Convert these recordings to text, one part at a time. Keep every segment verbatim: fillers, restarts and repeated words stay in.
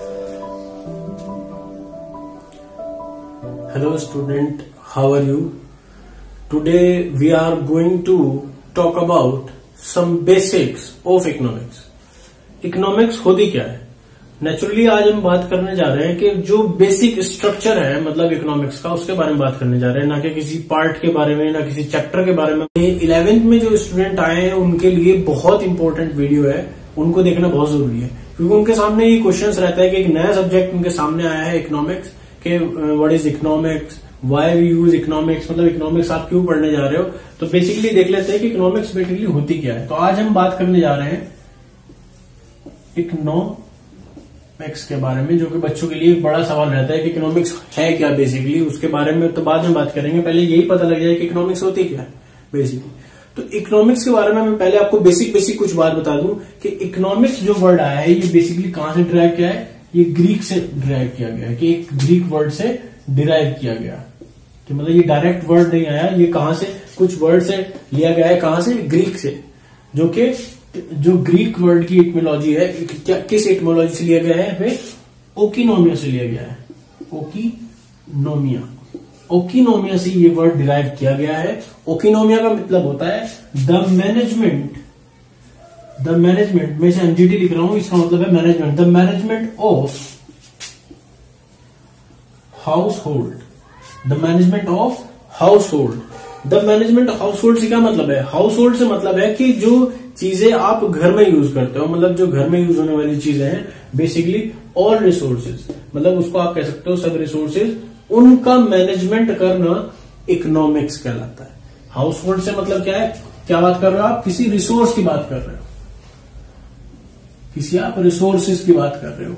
Hello student, how are you? Today we are going to talk about some basics of economics. Economics होती क्या है? Naturally आज हम बात करने जा रहे हैं कि जो बेसिक स्ट्रक्चर है मतलब इकोनॉमिक्स का, उसके बारे में बात करने जा रहे हैं, ना कि किसी पार्ट के बारे में, ना किसी चैप्टर के बारे में। इलेवेंथ में जो स्टूडेंट आए हैं उनके लिए बहुत इंपॉर्टेंट वीडियो है, उनको देखना बहुत जरूरी है, क्योंकि उनके सामने ये क्वेश्चन रहता है कि एक नया सब्जेक्ट उनके सामने आया है इकोनॉमिक्स के, what is economics, why we use economics, मतलब इकोनॉमिक्स आप क्यों पढ़ने जा रहे हो। तो बेसिकली देख लेते हैं कि इकोनॉमिक्स बेसिकली होती क्या है। तो आज हम बात करने जा रहे हैं इकोनॉमिक्स के बारे में, जो कि बच्चों के लिए एक बड़ा सवाल रहता है कि इकोनॉमिक्स है क्या बेसिकली। उसके बारे में तो बाद में बात करेंगे, पहले यही पता लग जाए कि इकोनॉमिक्स होती क्या है बेसिकली। तो इकोनॉमिक्स के बारे में मैं पहले आपको बेसिक बेसिक कुछ बात बता दूं कि इकोनॉमिक्स जो वर्ड आया है ये बेसिकली कहां से डिराइव किया है। ये ग्रीक से डिराइव किया गया है, कि एक ग्रीक वर्ड से डिराइव किया गया, कि मतलब ये डायरेक्ट वर्ड नहीं आया, ये कहां से, कुछ वर्ड से लिया गया है। कहां से? ग्रीक से, जो कि जो ग्रीक वर्ड की इटमोलॉजी है, क्या किस इटमोलॉजी से लिया गया है? वे ओकिनोमिया से लिया गया है। ओकिनोमिया ओकिनोमिया से ये वर्ड डिराइव किया गया है। ओकिनोमिया का मतलब होता है द मैनेजमेंट द मैनेजमेंट मैं इसे एनजीटी लिख रहा हूं, इसका मतलब है management, the management of household the management of household the management of household से क्या मतलब है? हाउस होल्ड से मतलब है कि जो चीजें आप घर में यूज करते हो, मतलब जो घर में यूज होने वाली चीजें हैं, बेसिकली ऑल रिसोर्सेज, मतलब उसको आप कह सकते हो सब रिसोर्सेज, उनका मैनेजमेंट करना इकोनॉमिक्स कहलाता है। हाउस होल्ड से मतलब क्या है? क्या बात कर रहे हो आप? किसी रिसोर्स की बात कर रहे हो, किसी आप रिसोर्सेज की बात कर रहे हो।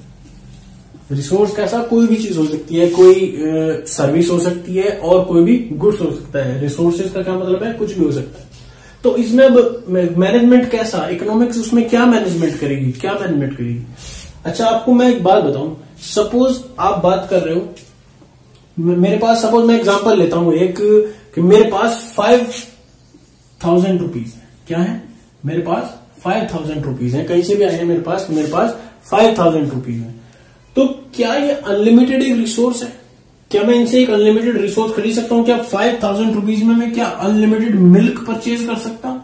रिसोर्स कैसा? कोई भी चीज हो सकती है, कोई सर्विस हो सकती है और कोई भी गुड्स हो सकता है। रिसोर्सेज का क्या मतलब है? कुछ भी हो सकता है। तो इसमें अब मैनेजमेंट कैसा, इकोनॉमिक्स उसमें क्या मैनेजमेंट करेगी, क्या मैनेजमेंट करेगी? अच्छा, आपको मैं एक बात बताऊं, सपोज आप बात कर रहे हो, मेरे पास, सपोज मैं एग्जांपल लेता हूं एक, कि मेरे पास फाइव थाउजेंड रुपीज है। क्या है? मेरे पास फाइव थाउजेंड रुपीज है, कहीं से भी आए हैं मेरे पास, मेरे पास फाइव थाउजेंड रुपीज है। तो क्या ये अनलिमिटेड एक रिसोर्स है? क्या मैं इनसे एक अनलिमिटेड रिसोर्स खरीद सकता हूं? क्या फाइव थाउजेंड रुपीज में मैं क्या अनलिमिटेड मिल्क परचेज कर सकता हूं?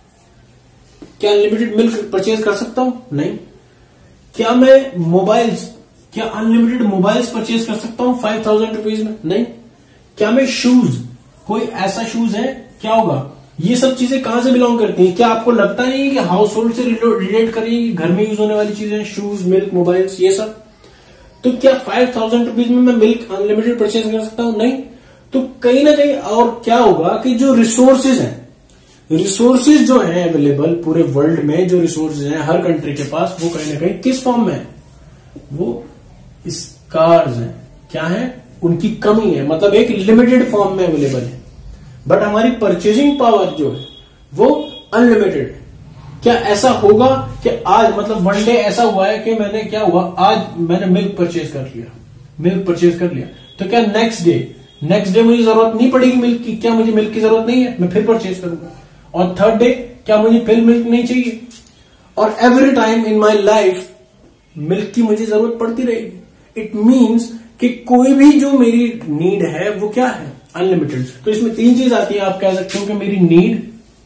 क्या अनलिमिटेड मिल्क परचेज कर सकता हूं? नहीं। क्या मैं मोबाइल्स, क्या अनलिमिटेड मोबाइल्स परचेज कर सकता हूं फाइव थाउजेंड रुपीज में? नहीं। क्या मैं शूज, कोई ऐसा शूज है, क्या होगा? ये सब चीजें कहां से बिलोंग करती हैं? क्या आपको लगता नहीं है कि हाउस होल्ड से रिलेट करेंगी, घर में यूज होने वाली चीजें, शूज, मिल्क, मोबाइल्स, ये सब? तो क्या फाइव थाउजेंड रुपीज में मैं मिल्क अनलिमिटेड परचेज कर सकता हूं? नहीं। तो कहीं ना कहीं और क्या होगा कि जो रिसोर्सेज हैं, रिसोर्सेज जो हैं अवेलेबल पूरे वर्ल्ड में, जो रिसोर्सेज हैं हर कंट्री के पास, वो कहीं ना कहीं किस फॉर्म में है? वो स्कार्स हैं। क्या है? उनकी कमी है, मतलब एक लिमिटेड फॉर्म में अवेलेबल है। बट हमारी परचेजिंग पावर जो है वो अनलिमिटेड है। क्या ऐसा होगा कि आज, मतलब वन डे ऐसा हुआ है कि मैंने, क्या हुआ, आज मैंने मिल्क परचेज कर लिया, मिल्क परचेज कर लिया, तो क्या नेक्स्ट डे नेक्स्ट डे मुझे जरूरत नहीं पड़ेगी मिल्क की? क्या मुझे मिल्क की जरूरत नहीं है? मैं फिर परचेज करूंगा। और थर्ड डे क्या मुझे फिर मिल्क नहीं चाहिए? और every time in my life milk की मुझे जरूरत पड़ती रहेगी। इट मीन्स कि कोई भी जो मेरी नीड है वो क्या है? अनलिमिटेड। तो इसमें तीन चीज आती है, आप कह सकते हो कि मेरी नीड,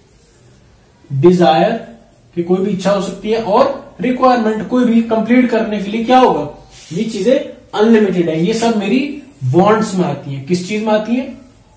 डिजायर, कि कोई भी इच्छा हो सकती है, और रिक्वायरमेंट, कोई भी कंप्लीट करने के लिए क्या होगा? ये चीजें अनलिमिटेड है। ये सब मेरी वांट्स में आती है। किस चीज में आती है?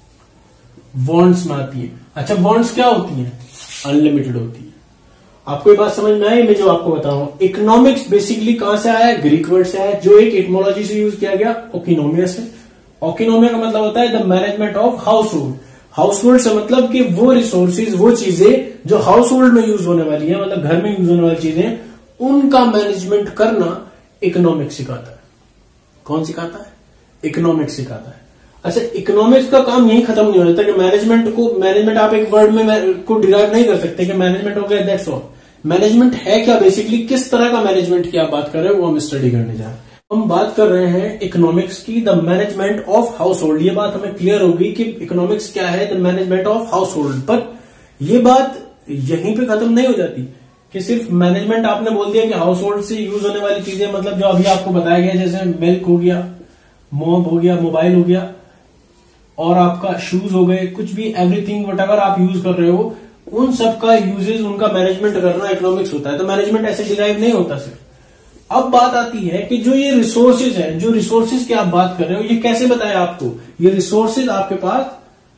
वांट्स में आती है। अच्छा, वांट्स क्या होती है? अनलिमिटेड होती है। आपको ये बात समझ में आई? मैं जो आपको बता रहा हूं, इकोनॉमिक्स बेसिकली कहां से आया है? ग्रीक वर्ड से आया, जो एक इटमोलॉजी से यूज किया गया, ओकिनोमिया से। ओकिनोमिया का मतलब होता है the management of household. Household से मतलब कि वो रिसोर्सेज, वो चीजें जो हाउस होल्ड में यूज होने वाली है, मतलब घर में यूज होने वाली चीजें, उनका मैनेजमेंट करना इकोनॉमिक्स सिखाता है। कौन सिखाता है? इकोनॉमिक्स सिखाता है। अच्छा, इकोनॉमिक्स का काम यही खत्म नहीं हो जाता कि मैनेजमेंट को, मैनेजमेंट आप एक वर्ड में को डिराइव नहीं कर सकते कि मैनेजमेंट हो गया, दैट्स ऑल। मैनेजमेंट है क्या बेसिकली, किस तरह का मैनेजमेंट की आप बात कर रहे हो, वो हम स्टडी करने जा रहे हैं। हम बात कर रहे हैं इकोनॉमिक्स की, the management of household. ये बात हमें क्लियर होगी कि इकोनॉमिक्स क्या है, the management of household. पर ये बात यहीं पे खत्म नहीं हो जाती। कि सिर्फ मैनेजमेंट आपने बोल दिया कि हाउस होल्ड से यूज होने वाली चीजें, मतलब जो अभी आपको बताया गया, जैसे मिल्क हो गया, मोब हो गया, मोबाइल हो गया, और आपका शूज हो गए, कुछ भी एवरीथिंग वट एवर आप यूज कर रहे हो, उन सब का यूजेज, उनका मैनेजमेंट करना इकोनॉमिक्स होता है। तो मैनेजमेंट ऐसे डिराइव नहीं होता सिर्फ। अब बात आती है कि जो ये रिसोर्सेज है, जो रिसोर्सेज की आप बात कर रहे हो, ये कैसे बताया आपको? ये रिसोर्सेज आपके पास,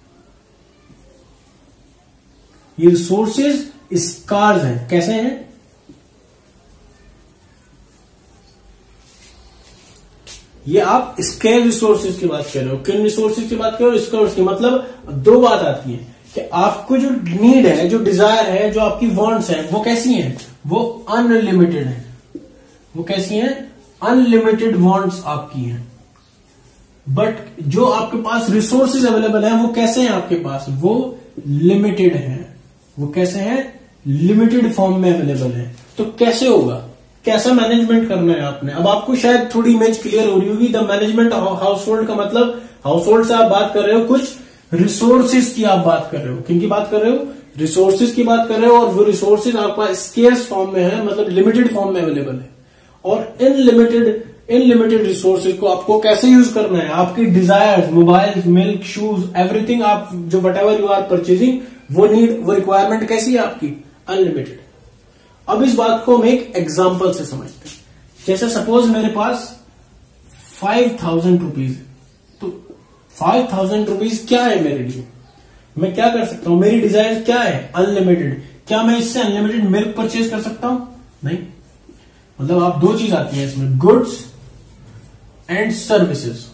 ये रिसोर्सेज स्कार्स हैं। कैसे हैं? ये आप स्केयर रिसोर्सेज की बात कर रहे हो। किन रिसोर्सेज की बात कर रहे हो? स्केयर की। मतलब दो बात आती है कि आपको जो नीड है, जो डिजायर है, जो आपकी वांट्स है, वो कैसी हैं? वो अनलिमिटेड है। वो कैसी हैं? अनलिमिटेड वांट्स आपकी हैं। बट जो आपके पास रिसोर्सेज अवेलेबल है, वो कैसे हैं आपके पास? वो लिमिटेड है। वो कैसे हैं? लिमिटेड फॉर्म में अवेलेबल है। तो कैसे होगा? कैसा मैनेजमेंट करना है आपने? अब आपको शायद थोड़ी इमेज क्लियर हो रही होगी। द मैनेजमेंट हाउस होल्ड का मतलब, हाउस होल्ड से आप बात कर रहे हो, कुछ रिसोर्सेज की आप बात कर रहे हो। किन की बात कर रहे हो? रिसोर्सेज की बात कर रहे हो। और वो रिसोर्सेज आपका स्केर्स फॉर्म में है, मतलब लिमिटेड फॉर्म में अवेलेबल है। और इनलिमिटेड इनलिमिटेड रिसोर्सेज को आपको कैसे यूज करना है? आपकी desires, mobile, milk, shoes, everything, आप जो whatever you are purchasing, वो नीड, वो रिक्वायरमेंट कैसी है आपकी? अनलिमिटेड। अब इस बात को हम एक एग्जाम्पल से समझते हैं। जैसे सपोज मेरे पास फाइव थाउजेंड रुपीज है, तो फाइव थाउजेंड रुपीज क्या है मेरे लिए? मैं क्या कर सकता हूं? मेरी डिजायर क्या है? अनलिमिटेड। क्या मैं इससे अनलिमिटेड मिल्क परचेज कर सकता हूं? नहीं। मतलब आप, दो चीज आती है इसमें, goods and services.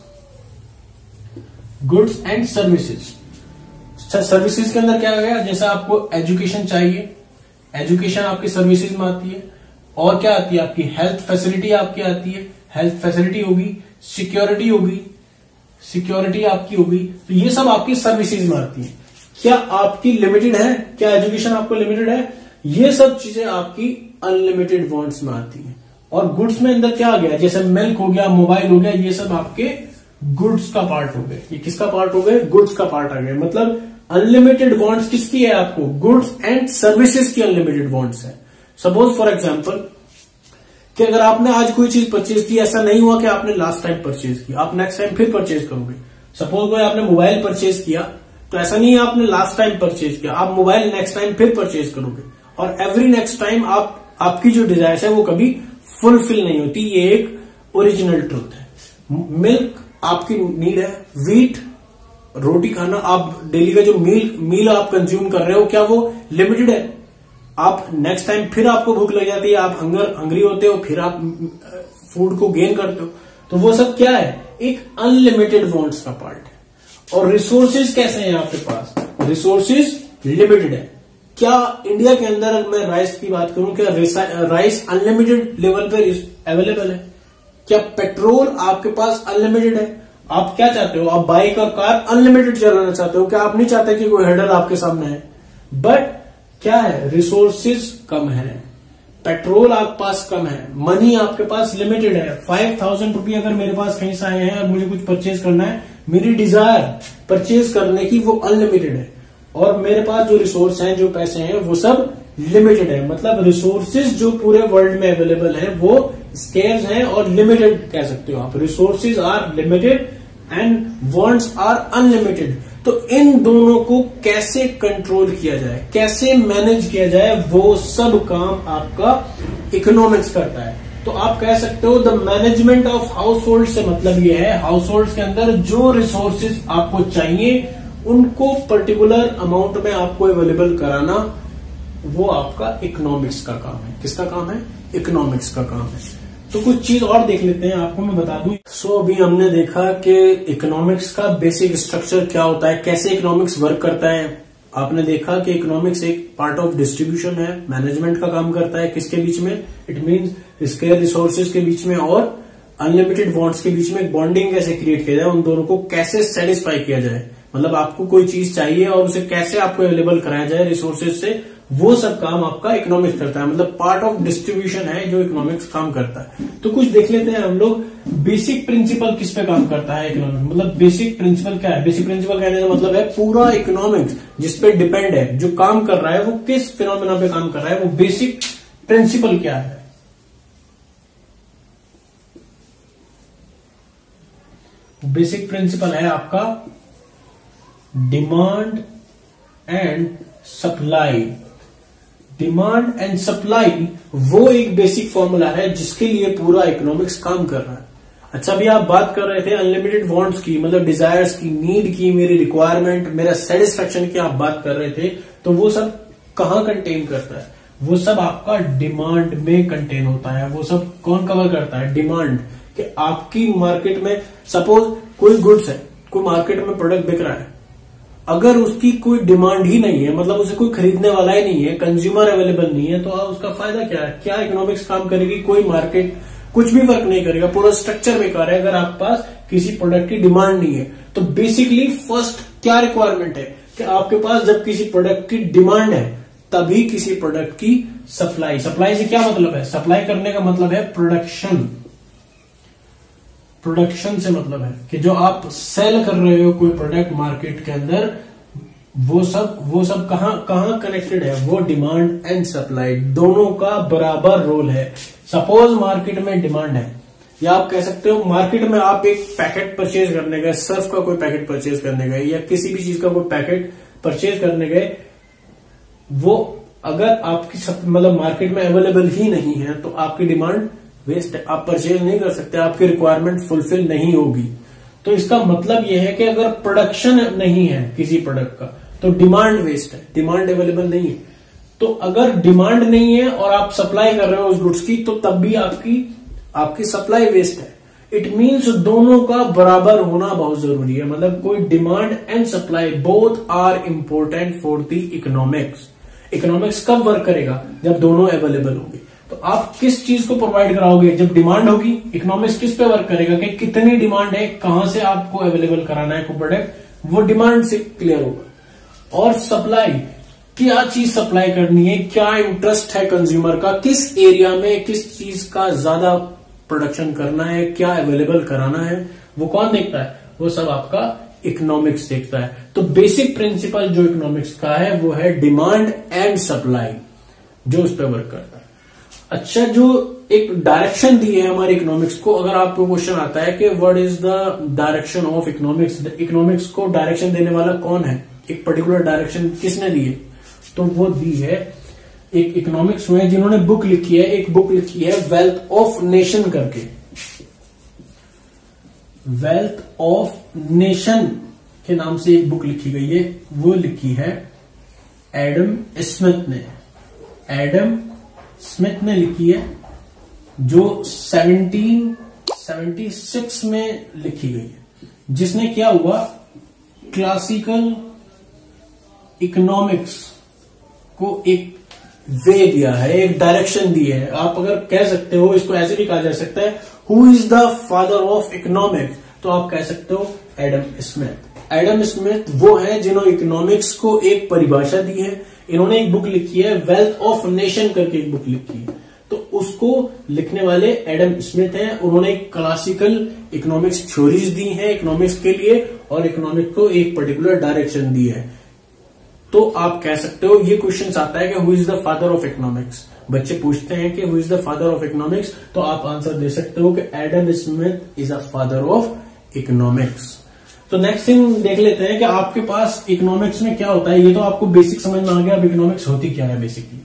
Goods and services. Services के अंदर क्या आ गया? जैसे आपको एजुकेशन चाहिए, एजुकेशन आपकी सर्विसेज में आती है। और क्या आती है आपकी? हेल्थ फैसिलिटी आपकी आती है, हेल्थ फैसिलिटी होगी। सिक्योरिटी होगी, सिक्योरिटी आपकी होगी। तो ये सब आपकी सर्विसेज में आती है। क्या आपकी लिमिटेड है? क्या एजुकेशन आपको लिमिटेड है? ये सब चीजें आपकी अनलिमिटेड वांट्स में आती है। और गुड्स में अंदर क्या आ गया? जैसे मिल्क हो गया, मोबाइल हो गया, ये सब आपके गुड्स का पार्ट हो गए। ये किसका पार्ट हो गए? गुड्स का पार्ट आ गया। मतलब अनलिमिटेड वांट्स किसकी है आपको? गुड्स एंड सर्विसेज की अनलिमिटेड वांट्स है। सपोज फॉर एग्जांपल कि अगर आपने आज कोई चीज परचेज की, ऐसा नहीं हुआ कि आपने लास्ट टाइम परचेज की, आप नेक्स्ट टाइम फिर परचेज करोगे। सपोज कोई आपने मोबाइल परचेज किया, तो ऐसा नहीं है आपने लास्ट टाइम परचेज किया, आप मोबाइल नेक्स्ट टाइम फिर परचेज करोगे। और एवरी नेक्स्ट टाइम आप, आपकी जो डिजायर है वो कभी फुलफिल नहीं होती। ये एक ओरिजिनल ट्रूथ है। मिल्क आपकी नीड है, वीट, रोटी खाना, आप डेली का जो मील मील आप कंज्यूम कर रहे हो, क्या वो लिमिटेड है? आप नेक्स्ट टाइम फिर आपको भूख लग जाती है, आप हंगर हंगरी होते हो, फिर आप फूड को गेन करते हो। तो वो सब क्या है? एक अनलिमिटेड वांट्स का पार्ट है। और रिसोर्सेज कैसे हैं आपके पास? रिसोर्सेज लिमिटेड है। क्या इंडिया के अंदर मैं राइस की बात करूं, क्या राइस अनलिमिटेड लेवल पे अवेलेबल है? क्या पेट्रोल आपके पास अनलिमिटेड है? आप क्या चाहते हो? आप बाइक और कार अनलिमिटेड चलाना चाहते हो? क्या आप नहीं चाहते कि कोई हेडर आपके सामने है? बट क्या है? रिसोर्सेज कम है, पेट्रोल आपके पास कम है, मनी आपके पास लिमिटेड है। फाइव थाउजेंड रुपये अगर मेरे पास कहीं से आए हैं और मुझे कुछ परचेज करना है, मेरी डिजायर परचेज करने की वो अनलिमिटेड है। और मेरे पास जो रिसोर्स हैं, जो पैसे हैं, वो सब लिमिटेड है। मतलब रिसोर्सेज जो पूरे वर्ल्ड में अवेलेबल है वो स्केर्स हैं और लिमिटेड कह सकते हो आप। Resources are limited and wants are unlimited. तो इन दोनों को कैसे कंट्रोल किया जाए, कैसे मैनेज किया जाए, वो सब काम आपका इकोनॉमिक्स करता है। तो आप कह सकते हो the management of household से मतलब ये है, हाउस होल्ड के अंदर जो रिसोर्सेज आपको चाहिए उनको पर्टिकुलर अमाउंट में आपको अवेलेबल कराना, वो आपका इकोनॉमिक्स का काम है। किसका काम है? इकोनॉमिक्स का काम है। तो कुछ चीज और देख लेते हैं, आपको मैं बता दूं। सो so, अभी हमने देखा कि इकोनॉमिक्स का बेसिक स्ट्रक्चर क्या होता है, कैसे इकोनॉमिक्स वर्क करता है। आपने देखा कि इकोनॉमिक्स एक पार्ट ऑफ डिस्ट्रीब्यूशन है, मैनेजमेंट का काम करता है। किसके बीच में? इट मीन्स स्केयर रिसोर्सेज के बीच में और अनलिमिटेड वांट्स के बीच में बॉन्डिंग कैसे क्रिएट किया जाए, उन दोनों को कैसे सेटिस्फाई किया जाए। मतलब आपको कोई चीज चाहिए और उसे कैसे आपको अवेलेबल कराया जाए रिसोर्सेज से, वो सब काम आपका इकोनॉमिक्स करता है। मतलब पार्ट ऑफ डिस्ट्रीब्यूशन है जो इकोनॉमिक्स काम करता है। तो कुछ देख लेते हैं हम लोग, बेसिक प्रिंसिपल किस पे काम करता है इकोनॉमिक्स। मतलब बेसिक प्रिंसिपल क्या है? बेसिक प्रिंसिपल कहने का मतलब है पूरा इकोनॉमिक्स जिस पे डिपेंड है, जो काम कर रहा है वो किस फिनोमेना पे काम कर रहा है, वो बेसिक प्रिंसिपल क्या है? बेसिक प्रिंसिपल है आपका demand and supply. Demand and supply वो एक बेसिक फॉर्मूला है जिसके लिए पूरा इकोनॉमिक्स काम कर रहा है। अच्छा, अभी आप बात कर रहे थे अनलिमिटेड वांट्स की, मतलब डिजायर्स की, नीड की, मेरी रिक्वायरमेंट, मेरा सेटिस्फेक्शन की आप बात कर रहे थे, तो वो सब कहां कंटेन करता है? वो सब आपका डिमांड में कंटेन होता है। वो सब कौन कवर करता है? डिमांड। कि आपकी मार्केट में सपोज कोई गुड्स है, कोई मार्केट में प्रोडक्ट बिक रहा है, अगर उसकी कोई डिमांड ही नहीं है, मतलब उसे कोई खरीदने वाला ही नहीं है, कंज्यूमर अवेलेबल नहीं है, तो उसका फायदा क्या है? क्या इकोनॉमिक्स काम करेगी? कोई मार्केट कुछ भी वर्क नहीं करेगा, पूरा स्ट्रक्चर बेकार है अगर आपके पास किसी प्रोडक्ट की डिमांड नहीं है। तो बेसिकली फर्स्ट क्या रिक्वायरमेंट है कि आपके पास जब किसी प्रोडक्ट की डिमांड है तभी किसी प्रोडक्ट की सप्लाई। सप्लाई से क्या मतलब है? सप्लाई करने का मतलब है प्रोडक्शन। प्रोडक्शन से मतलब है कि जो आप सेल कर रहे हो कोई प्रोडक्ट मार्केट के अंदर, वो सब वो सब कहां कहां कनेक्टेड है? वो डिमांड एंड सप्लाई दोनों का बराबर रोल है। सपोज मार्केट में डिमांड है, या आप कह सकते हो मार्केट में आप एक पैकेट परचेज करने गए, सर्फ का कोई पैकेट परचेज करने गए, या किसी भी चीज का कोई पैकेट परचेज करने गए, वो अगर आपकी मतलब मार्केट में अवेलेबल ही नहीं है तो आपकी डिमांड वेस्ट है, आप परचेज नहीं कर सकते, आपकी रिक्वायरमेंट फुलफिल नहीं होगी। तो इसका मतलब यह है कि अगर प्रोडक्शन नहीं है किसी प्रोडक्ट का तो डिमांड वेस्ट है, डिमांड अवेलेबल नहीं है। तो अगर डिमांड नहीं है और आप सप्लाई कर रहे हो उस गुड्स की, तो तब भी आपकी आपकी सप्लाई वेस्ट है। इट मीन्स दोनों का बराबर होना बहुत जरूरी है। मतलब कोई demand and supply both are important for the economics. Economics कब वर्क करेगा? जब दोनों अवेलेबल होंगे। तो आप किस चीज को प्रोवाइड कराओगे? जब डिमांड होगी। इकोनॉमिक्स किस पे वर्क करेगा कि कितनी डिमांड है, कहां से आपको अवेलेबल कराना है कोई प्रोडक्ट, वो डिमांड से क्लियर होगा। और सप्लाई, क्या चीज सप्लाई करनी है, क्या इंटरेस्ट है कंज्यूमर का, किस एरिया में किस चीज का ज्यादा प्रोडक्शन करना है, क्या अवेलेबल कराना है, वो कौन देखता है? वो सब आपका इकोनॉमिक्स देखता है। तो बेसिक प्रिंसिपल जो इकोनॉमिक्स का है वो है डिमांड एंड सप्लाई, जो उस पर वर्क करता है। अच्छा, जो एक डायरेक्शन दी है हमारे इकोनॉमिक्स को, अगर आपको क्वेश्चन आता है कि what is the direction of economics, economics को डायरेक्शन देने वाला कौन है, एक पर्टिकुलर डायरेक्शन किसने दी है, तो वो दी है एक इकोनॉमिक्स में जिन्होंने बुक लिखी है। एक बुक लिखी है वेल्थ ऑफ नेशन करके, वेल्थ ऑफ नेशन के नाम से एक बुक लिखी गई है। वो लिखी है एडम स्मिथ ने, एडम स्मिथ ने लिखी है, जो सत्रह सौ छिहत्तर में लिखी गई है। जिसने क्या हुआ, क्लासिकल इकोनॉमिक्स को एक वे दिया है, एक डायरेक्शन दी है। आप अगर कह सकते हो, इसको ऐसे भी कहा जा सकता है, who is the father of economics, तो आप कह सकते हो एडम स्मिथ। एडम स्मिथ वो है जिन्होंने इकोनॉमिक्स को एक परिभाषा दी है। इन्होंने एक बुक लिखी है, वेल्थ ऑफ नेशन करके एक बुक लिखी है। तो उसको लिखने वाले एडम स्मिथ हैं। उन्होंने क्लासिकल इकोनॉमिक्स थ्योरीज दी हैं इकोनॉमिक्स के लिए, और इकोनॉमिक्स को एक पर्टिकुलर डायरेक्शन दी है। तो आप कह सकते हो, ये क्वेश्चन आता है कि who is the father of economics, बच्चे पूछते हैं कि who is the father of economics, तो आप आंसर दे सकते हो कि Adam Smith is a father of economics. तो नेक्स्ट थिंग देख लेते हैं कि आपके पास इकोनॉमिक्स में क्या होता है। ये तो आपको बेसिक समझ में आ गया, अब इकोनॉमिक्स होती क्या है बेसिकली।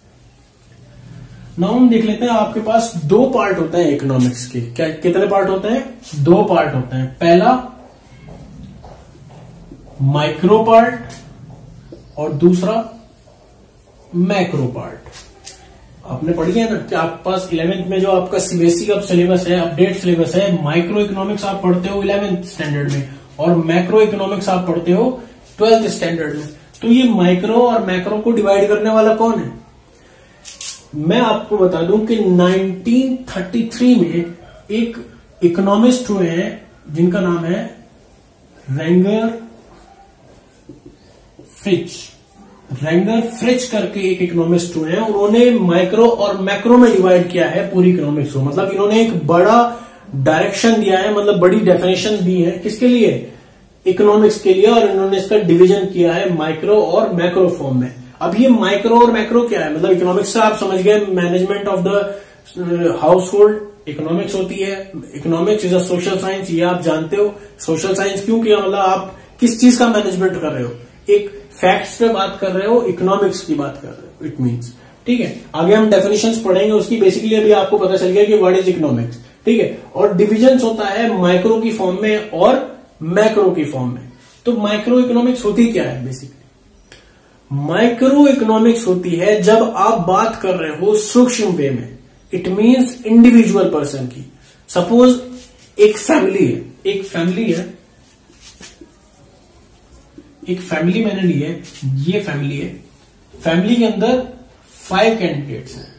नाउ हम देख लेते हैं, आपके पास दो पार्ट होते हैं इकोनॉमिक्स के। क्या कितने पार्ट होते हैं? दो पार्ट होते हैं। पहला माइक्रो पार्ट और दूसरा मैक्रो पार्ट। आपने पढ़ी है ना कि आपके पास इलेवेंथ में जो आपका सीबीएसई का सिलेबस है, अपडेट सिलेबस है, माइक्रो इकोनॉमिक्स आप पढ़ते हो इलेवेंथ स्टैंडर्ड में, और मैक्रो इकोनॉमिक्स आप पढ़ते हो ट्वेल्थ स्टैंडर्ड में। तो ये माइक्रो और मैक्रो को डिवाइड करने वाला कौन है? मैं आपको बता दूं कि नाइनटीन थर्टी थ्री में एक इकोनॉमिस्ट हुए हैं जिनका नाम है रेंगर फ्रिच। रेंगर फ्रिच करके एक इकोनॉमिस्ट हुए हैं। उन्होंने माइक्रो और मैक्रो में डिवाइड किया है पूरी इकोनॉमिक्स को। मतलब इन्होंने एक बड़ा डायरेक्शन दिया है, मतलब बड़ी डेफिनेशन दी है किसके लिए? इकोनॉमिक्स के लिए। और इन्होंने इसका डिवीजन किया है माइक्रो और मैक्रो फॉर्म में। अब ये माइक्रो और मैक्रो क्या है, मतलब इकोनॉमिक्स से आप समझ गए management of the household economics होती है। Economics is a social science, ये आप जानते हो। सोशल साइंस क्यों किया, मतलब आप किस चीज का मैनेजमेंट कर रहे हो, एक फैक्ट्स पे बात कर रहे हो, इकोनॉमिक्स की बात कर रहे हो, इट मीन्स। ठीक है, आगे हम डेफिनेशंस पढ़ेंगे उसकी। बेसिकली अभी आपको पता चल गया कि व्हाट इज इकोनॉमिक्स। ठीक है, और डिविजन्स होता है माइक्रो की फॉर्म में और मैक्रो की फॉर्म में। तो माइक्रो इकोनॉमिक्स होती क्या है बेसिकली? माइक्रो इकोनॉमिक्स होती है जब आप बात कर रहे हो सूक्ष्म वे में, इट मीन्स इंडिविजुअल पर्सन की। सपोज एक फैमिली है, एक फैमिली है, एक फैमिली मैंने ली है, ये फैमिली है। फैमिली के अंदर फाइव कैंडिडेट्स हैं।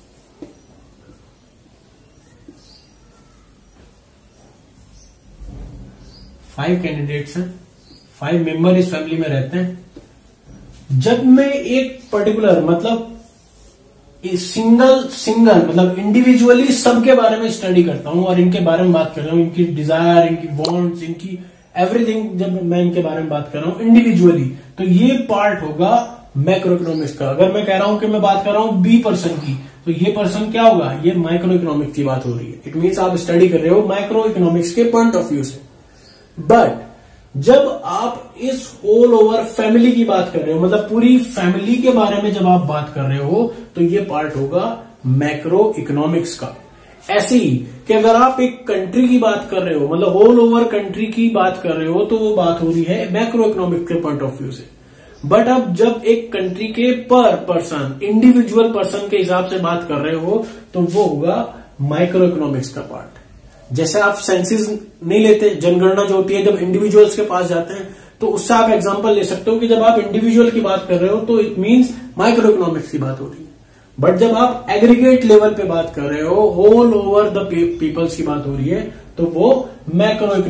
फाइव कैंडिडेट्स हैं, फाइव मेंबर इस फैमिली में रहते हैं। जब मैं एक पर्टिकुलर मतलब सिंगल सिंगल मतलब इंडिविजुअली सबके बारे में स्टडी करता हूं और इनके बारे में बात कर रहा हूं, इनकी डिजायर, इनकी वांट्स, इनकी एवरीथिंग, जब मैं इनके बारे में बात कर रहा हूं इंडिविजुअली, तो ये पार्ट होगा मैक्रो इकोनॉमिक्स का। अगर मैं कह रहा हूं कि मैं बात कर रहा हूं बी पर्सन की, तो ये पर्सन क्या होगा, ये माइक्रो इकोनॉमिक्स की बात हो रही है। इट मीन्स आप स्टडी कर रहे हो माइक्रो इकोनॉमिक्स के पॉइंट ऑफ व्यू से। बट जब आप इस ऑल ओवर फैमिली की बात कर रहे हो, मतलब पूरी फैमिली के बारे में जब आप बात कर रहे हो, तो ये पार्ट होगा मैक्रो इकोनॉमिक्स का। ऐसे ही कि अगर आप एक कंट्री की बात कर रहे हो, मतलब ऑल ओवर कंट्री की बात कर रहे हो, तो वो बात हो रही है मैक्रो इकोनॉमिक्स के पॉइंट ऑफ व्यू से। बट अब जब एक कंट्री के पर पर्सन, इंडिविजुअल पर्सन के हिसाब से बात कर रहे हो, तो वो होगा माइक्रो इकोनॉमिक्स का पार्ट। जैसे आप सेंसिस नहीं लेते, जनगणना जो होती है जब इंडिविजुअल्स के पास जाते हैं, तो उससे आप एग्जांपल ले सकते हो कि जब आप इंडिविजुअल की बात कर रहे हो तो इट मींस माइक्रो इकोनॉमिक्स की बात हो रही है। बट जब आप एग्रीगेट लेवल पे बात कर रहे हो, ऑल ओवर द पीपल्स की बात हो रही है, तो वो मैक्रो